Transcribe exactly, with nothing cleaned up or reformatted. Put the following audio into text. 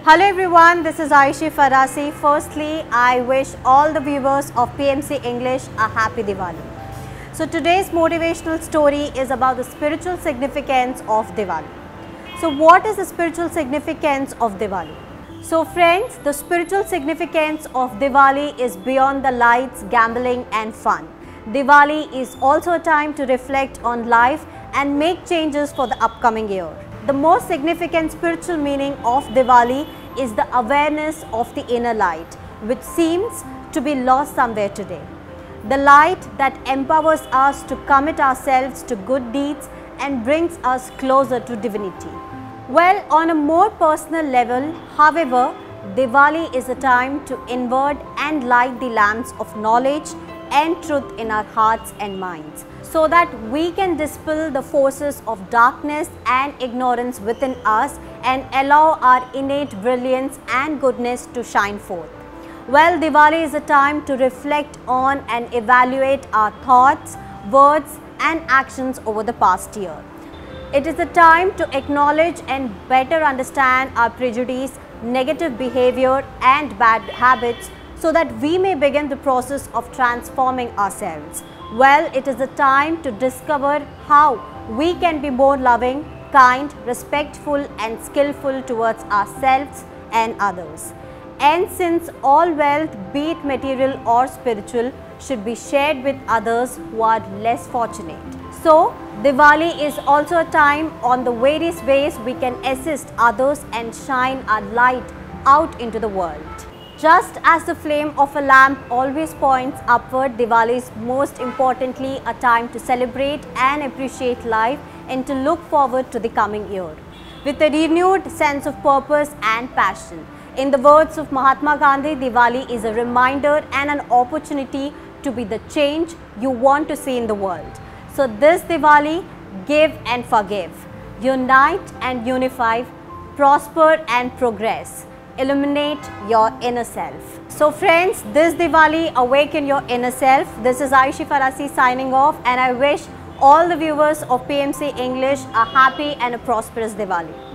Hello everyone, this is Ayushi Farasi. Firstly, I wish all the viewers of P M C English a happy Diwali. So today's motivational story is about the spiritual significance of Diwali. So what is the spiritual significance of Diwali? So friends, the spiritual significance of Diwali is beyond the lights, gambling and fun. Diwali is also a time to reflect on life and make changes for the upcoming year. The most significant spiritual meaning of Diwali is the awareness of the inner light, which seems to be lost somewhere today. The light that empowers us to commit ourselves to good deeds and brings us closer to divinity. Well, on a more personal level, however, Diwali is a time to inward and light the lamps of knowledge and truth in our hearts and minds, so that we can dispel the forces of darkness and ignorance within us and allow our innate brilliance and goodness to shine forth. Well, Diwali is a time to reflect on and evaluate our thoughts, words and actions over the past year. It is a time to acknowledge and better understand our prejudice, negative behavior and bad habits, so that we may begin the process of transforming ourselves. Well, it is a time to discover how we can be more loving, kind, respectful and skillful towards ourselves and others. And since all wealth, be it material or spiritual, should be shared with others who are less fortunate. So, Diwali is also a time on the various ways we can assist others and shine our light out into the world. Just as the flame of a lamp always points upward, Diwali is most importantly a time to celebrate and appreciate life and to look forward to the coming year with a renewed sense of purpose and passion. In the words of Mahatma Gandhi, Diwali is a reminder and an opportunity to be the change you want to see in the world. So this Diwali, give and forgive, unite and unify, prosper and progress. Illuminate your inner self. So friends, this Diwali, awaken your inner self. This is Ayushi Farasi signing off, and I wish all the viewers of P M C English a happy and a prosperous Diwali.